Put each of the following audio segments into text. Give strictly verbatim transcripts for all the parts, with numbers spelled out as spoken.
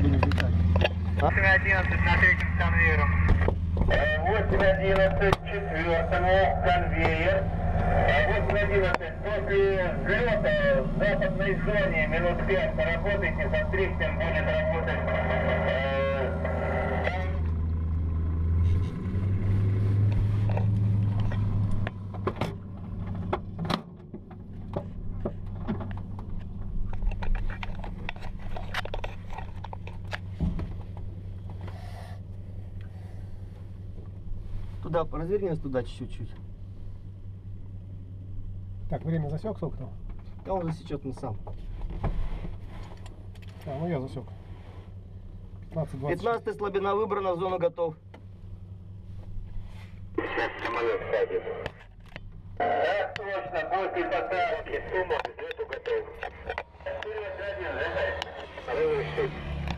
будем летать. восемь одиннадцать на третьем с конвейером. восемь одиннадцать четвертому конвейер. восемь одиннадцать после взлета в западной зоне минут пять поработайте со стриксом, будет работать. Туда, разверни нас туда чуть-чуть. Так, время засек, сколько там? Да он засечет он сам. А, ну я засек. пятнадцать двадцать. пятнадцатая слабина выбрана, в зону готов. Сейчас самолет садит. Да, точно, после посадки, сумма к взлету готов. четыре один, да? Разрешить.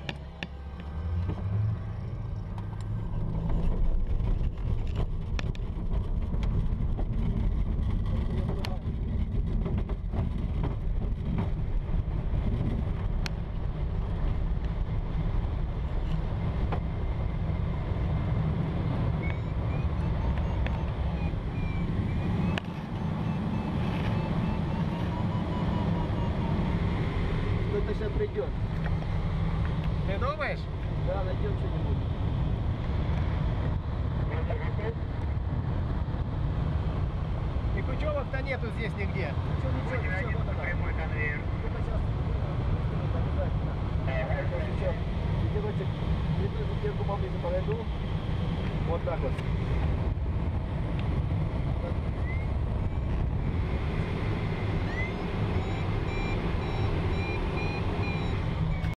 Это сейчас придет. Ты думаешь? Да, найдем что-нибудь. И Кучевок-то нету здесь нигде. Ничего, ничего, восемь ничего, одиннадцать вот она. прямой конвейер. Это сейчас обязательно. Короче, ледерочек, ледерку поближе подойду. Вот так вот.